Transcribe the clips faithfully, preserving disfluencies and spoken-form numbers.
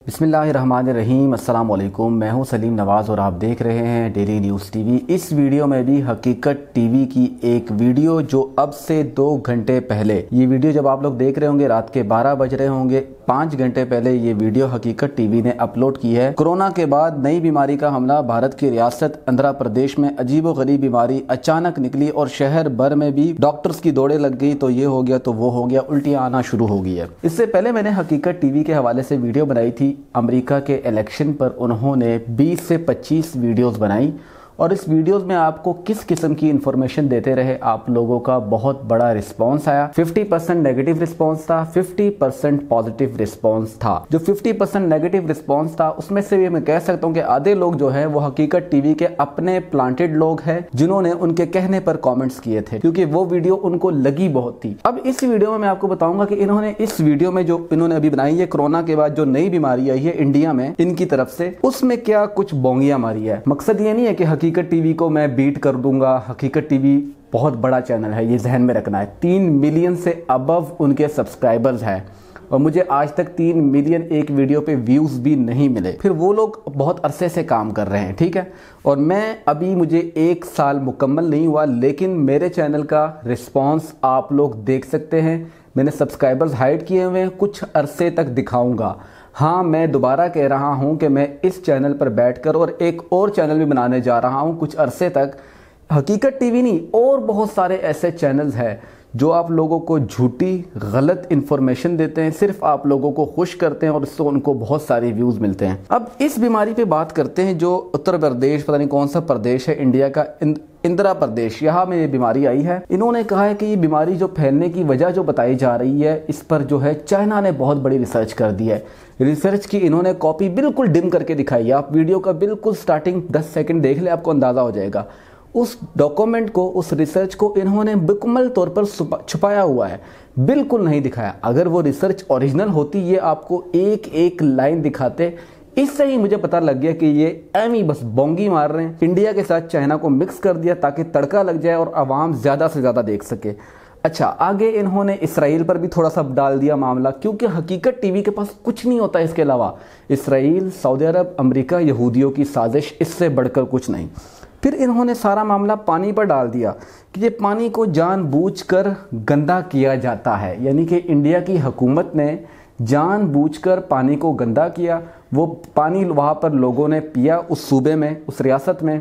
بسم اللہ الرحمن الرحیم۔ السلام علیکم، میں ہوں سلیم نواز اور آپ دیکھ رہے ہیں ڈیلی نیوز ٹی وی۔ اس ویڈیو میں بھی حقیقت ٹی وی کی ایک ویڈیو جو اب سے دو گھنٹے پہلے، یہ ویڈیو جب آپ لوگ دیکھ رہے ہوں گے رات کے بارہ بج رہے ہوں گے، پانچ گھنٹے پہلے یہ ویڈیو حقیقت ٹی وی نے اپلوڈ کی ہے۔ کورونا کے بعد نئی بیماری کا حملہ، بھارت کی ریاست آندھرا پردیش میں عجیب و غریب بیماری اچانک نکلی اور شہر بھر میں بھی ڈاکٹرز کی دوڑیں لگ گئی، تو یہ ہو گیا تو وہ ہو گیا، الٹیاں آنا شروع ہو گئی ہے۔ اس سے پہلے میں نے حقیقت ٹی وی کے حوالے سے ویڈیو بنائی تھی، امریکہ کے الیکشن پر انہوں نے بیس سے پچیس ویڈیوز بنائی، اور اس ویڈیوز میں آپ کو کس قسم کی انفارمیشن دیتے رہے، آپ لوگوں کا بہت بڑا رسپانس آیا۔ ففٹی پرسنٹ نیگیٹو رسپانس تھا، ففٹی پرسنٹ پازیٹیو رسپانس تھا۔ جو ففٹی پرسنٹ نیگیٹو رسپانس تھا اس میں سے بھی میں کہہ سکتا ہوں کہ آدھے لوگ جو ہے وہ حقیقت ٹی وی کے اپنے پلانٹڈ لوگ ہیں، جنہوں نے ان کے کہنے پر کامنٹس کیے تھے، کیونکہ وہ ویڈیو ان کو لگی بہت تھی۔ اب اس ویڈیو میں میں آپ کو بتاؤں گا کہ انہوں نے اس ویڈیو میں جو انہوں نے ابھی بنائی ہے، کورونا کے بعد جو نئی بیماری آئی ہے انڈیا میں ان کی طرف سے، اس میں کیا کچھ بونگیاں ماری ہے۔ مقصد یہ نہیں ہے کہ حقیقت ٹی وی کو میں بیٹ کر دوں گا، حقیقت ٹی وی بہت بڑا چینل ہے، یہ ذہن میں رکھنا ہے۔ تین ملین سے ابو ان کے سبسکرائبرز ہیں، اور مجھے آج تک تین ملین ایک ویڈیو پہ ویوز بھی نہیں ملے، پھر وہ لوگ بہت عرصے سے کام کر رہے ہیں، ٹھیک ہے۔ اور میں ابھی مجھے ایک سال مکمل نہیں ہوا، لیکن میرے چینل کا رسپانس آپ لوگ دیکھ سکتے ہیں۔ میں نے سبسکرائبرز ہائڈ کیے ہوئے ہیں، کچھ عرصے تک دکھاؤں گا۔ ہاں، میں دوبارہ کہہ رہا ہوں کہ میں اس چینل پر بیٹھ کر اور ایک اور چینل بھی بنانے جا رہا ہوں کچھ عرصے تک۔ حقیقت ٹی وی نہیں، اور بہت سارے ایسے چینلز ہیں جو آپ لوگوں کو جھوٹی غلط انفارمیشن دیتے ہیں، صرف آپ لوگوں کو خوش کرتے ہیں اور اس سے ان کو بہت ساری ویوز ملتے ہیں۔ اب اس بیماری پہ بات کرتے ہیں جو اتر پردیش، پتہ نہیں کون سا پردیش ہے انڈیا کا، آندھرا پردیش، یہاں میں یہ بیماری آئی ہے۔ انہوں نے کہا ہے کہ یہ بیماری جو پھیلنے کی وجہ جو بتائی جا رہی ہے، اس پر جو ہے چائنا نے بہت بڑی ریسرچ کر دی ہے۔ ریسرچ کی انہوں نے کاپی بالکل ڈم کر کے دکھائی ہے، آپ ویڈیو کا بالکل سٹارٹنگ دس سیکنڈ دیکھ لیں، آپ کو اندازہ ہو جائے گا۔ اس ڈاکومنٹ کو، اس ریسرچ کو انہوں نے مکمل طور پر چھپایا ہوا ہے، بالکل نہیں دکھایا۔ اگر وہ ریسرچ اوریجنل ہوتی، یہ آپ کو ایک ایک لائن دکھاتے۔ اس سے ہی مجھے پتہ لگ گیا کہ یہ ایویں بس بونگی مار رہے ہیں، انڈیا کے ساتھ چائنا کو مکس کر دیا تاکہ تڑکا لگ جائے اور عوام زیادہ سے زیادہ دیکھ سکے۔ اچھا، آگے انہوں نے اسرائیل پر بھی تھوڑا سا ڈال دیا معاملہ، کیونکہ حقیقت ٹی وی کے پاس کچھ نہیں ہوتا اس کے علاوہ۔ اسرائیل، سعودی عرب، امریکہ، یہودیوں کی سازش، اس سے بڑھ کر کچھ نہیں۔ پھر انہوں نے سارا معاملہ پانی پر ڈال دیا کہ یہ پانی کو جان بوجھ کر گندا کیا جاتا ہے، یعنی کہ انڈیا کی حکومت نے جان بوجھ کر پانی کو گندا کیا۔ وہ پانی وہاں پر لوگوں نے پیا، اس صوبے میں، اس ریاست میں،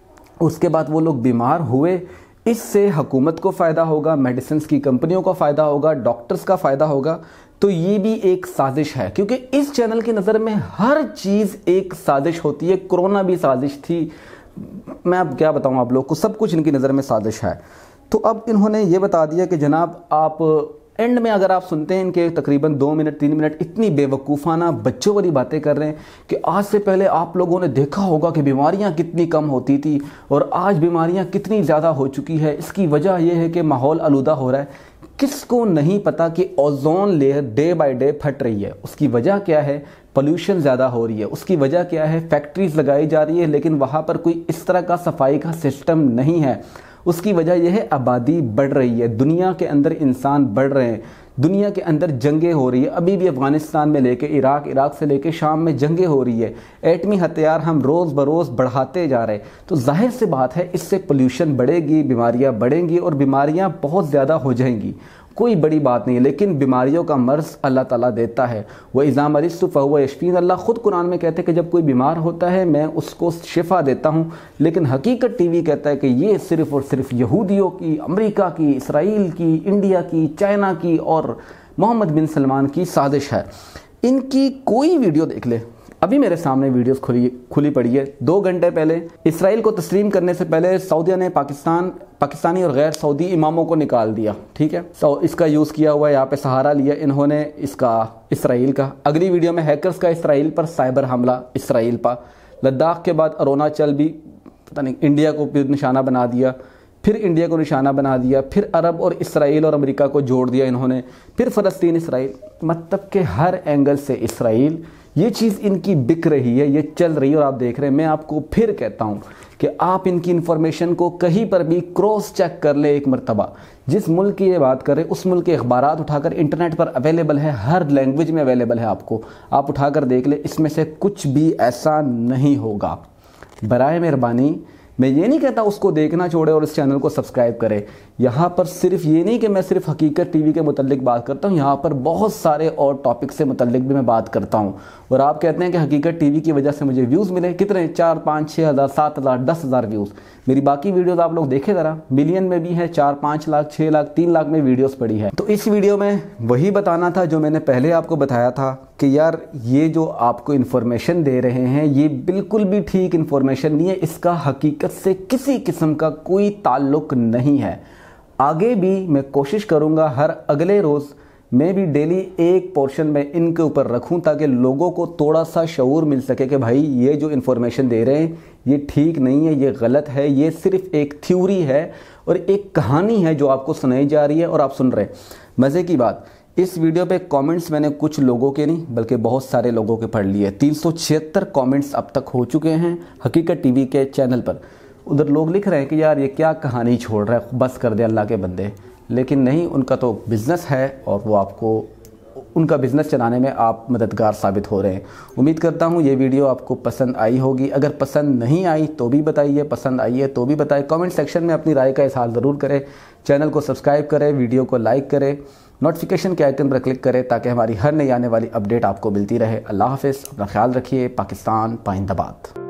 اس کے بعد وہ لوگ بیمار ہوئے۔ اس سے حکومت کو فائدہ ہوگا، میڈیسنز کی کمپنیوں کا فائدہ ہوگا، ڈاکٹرز کا فائدہ ہوگا۔ تو یہ بھی ایک سازش ہے، کیونکہ اس چینل کی نظر میں ہر چیز ایک سازش ہوتی ہے۔ کورونا بھی سازش تھی، میں اب کیا بتاؤں آپ لوگ کو، سب کچھ ان کی نظر میں سازش ہے۔ تو اب انہوں نے یہ بتا دیا کہ جناب آپ اینڈ میں اگر آپ سنتے ہیں ان کے تقریباً دو منٹ تین منٹ اتنی بے وقوفانہ بچوں والی باتیں کر رہے ہیں کہ آج سے پہلے آپ لوگوں نے دیکھا ہوگا کہ بیماریاں کتنی کم ہوتی تھی اور آج بیماریاں کتنی زیادہ ہو چکی ہے۔ اس کی وجہ یہ ہے کہ ماحول آلودہ ہو رہا ہے۔ کس کو نہیں پتا کہ ozone layer day by day پھٹ رہی ہے؟ اس کی وجہ کیا ہے؟ پولوشن زیادہ ہو رہی ہے۔ اس کی وجہ کیا ہے؟ فیکٹریز لگائی جا رہی ہے، لیکن وہاں پر کوئی اس طرح کا صفائی کا سسٹم نہیں ہے۔ اس کی وجہ یہ ہے آبادی بڑھ رہی ہے، دنیا کے اندر انسان بڑھ رہے ہیں، دنیا کے اندر جنگیں ہو رہی ہیں۔ ابھی بھی افغانستان میں لے کے عراق، عراق سے لے کے شام میں جنگیں ہو رہی ہے۔ ایٹمی ہتھیار ہم روز بروز بڑھاتے جا رہے ہیں، تو ظاہر سی بات ہے اس سے پولوشن بڑھے گی، بیماریاں بڑھیں گی اور بیماریاں بہت زیادہ ہو جائیں گی۔ کوئی بڑی بات نہیں ہے، لیکن بیماریوں کا مرض اللہ تعالیٰ دیتا ہے۔ وَإِذَا مَرِضْتُ فَهُوَ يَشْفِينِ، اللہ خود قرآن میں کہتے ہیں کہ جب کوئی بیمار ہوتا ہے میں اس کو شفا دیتا ہوں، لیکن حقیقت ٹی وی کہتا ہے کہ یہ صرف اور صرف یہودیوں کی، امریکہ کی، اسرائیل کی، انڈیا کی، چائنا کی اور محمد بن سلمان کی سازش ہے۔ ان کی کوئی ویڈیو دیکھ لے، ابھی میرے سامنے ویڈیوز کھلی کھلی پڑی ہے۔ دو گھنٹے پہلے اسرائیل کو تسلیم کرنے سے پہلے سعودیہ نے پاکستان پاکستانی اور غیر سعودی اماموں کو نکال دیا، ٹھیک ہے۔ تو اس کا یوز کیا ہوا ہے، یہاں پہ سہارا لیا انہوں نے اس کا، اسرائیل کا۔ اگلی ویڈیو میں ہیکرز کا اسرائیل پر سائبر حملہ، اسرائیل پر۔ لداخ کے بعد اروناچل بھی پتہ نہیں انڈیا کو پھر نشانہ بنا دیا، پھر انڈیا کو نشانہ بنا دیا، پھر عرب اور اسرائیل اور امریکہ کو جوڑ دیا انہوں نے، پھر فلسطین، اسرائیل، مطلب کہ ہر اینگل سے اسرائیل۔ یہ چیز ان کی بک رہی ہے، یہ چل رہی ہے اور آپ دیکھ رہے ہیں۔ میں آپ کو پھر کہتا ہوں कि आप इनकी इन्फॉर्मेशन को कहीं पर भी क्रॉस चेक कर ले एक मरतबा। जिस मुल्क की ये बात करें उस मुल्क के अखबारात उठाकर इंटरनेट पर अवेलेबल है, हर लैंग्वेज में अवेलेबल है, आपको आप उठाकर देख ले, इसमें से कुछ भी ऐसा नहीं होगा। बराए मेहरबानी मैं ये नहीं कहता उसको देखना छोड़े और इस चैनल को सब्सक्राइब करें। यहाँ पर सिर्फ ये नहीं कि मैं सिर्फ हकीकत टीवी के मुतल्लिक बात करता हूँ, यहाँ पर बहुत सारे और टॉपिक से मुतल्लिक भी मैं बात करता हूँ। और आप कहते हैं कि हकीकत टीवी की वजह से मुझे व्यूज़ मिले, कितने, चार पाँच छः हज़ार सात हज़ार दस हज़ार व्यूज़। मेरी बाकी वीडियोज़ आप लोग देखें ज़रा, मिलियन में भी है, चार पाँच लाख छः लाख तीन लाख में वीडियोज़ पड़ी है। तो इस वीडियो में वही बताना था जो मैंने पहले आपको बताया था कि यार ये जो आपको इन्फॉर्मेशन दे रहे हैं ये बिल्कुल भी ठीक इन्फॉर्मेशन नहीं है, इसका हकीकत से किसी किस्म का कोई ताल्लुक नहीं है। आगे भी मैं कोशिश करूंगा हर अगले रोज़ मैं भी डेली एक पोर्शन में इनके ऊपर रखूं ताकि लोगों को थोड़ा सा शऊर मिल सके कि भाई ये जो इन्फॉर्मेशन दे रहे हैं ये ठीक नहीं है, ये गलत है, ये सिर्फ एक थ्योरी है और एक कहानी है जो आपको सुनाई जा रही है और आप सुन रहे हैं। मज़े की बात, इस वीडियो पे कमेंट्स मैंने कुछ लोगों के नहीं बल्कि बहुत सारे लोगों के पढ़ लिए। तीन सौ छिहत्तर कॉमेंट्स अब तक हो चुके हैं हकीकत टीवी के चैनल पर। उधर लोग लिख रहे हैं कि यार ये क्या कहानी छोड़ रहा है, बस कर दे अल्लाह के बंदे। लेकिन नहीं, उनका तो बिज़नेस है और वो आपको उनका बिज़नेस चलाने में आप मददगार साबित हो रहे हैं। उम्मीद करता हूँ ये वीडियो आपको पसंद आई होगी। अगर पसंद नहीं आई तो भी बताइए, पसंद आई है तो भी बताइए। कमेंट सेक्शन में अपनी राय का इज़हार ज़रूर करें। चैनल को सब्सक्राइब करें, वीडियो को लाइक करें, नोटिफिकेशन के आइकन पर क्लिक करें ताकि हमारी हर नई आने वाली अपडेट आपको मिलती रहे। अल्लाह हाफ़िज़, अपना ख्याल रखिए। पाकिस्तान पाइंदाबाद।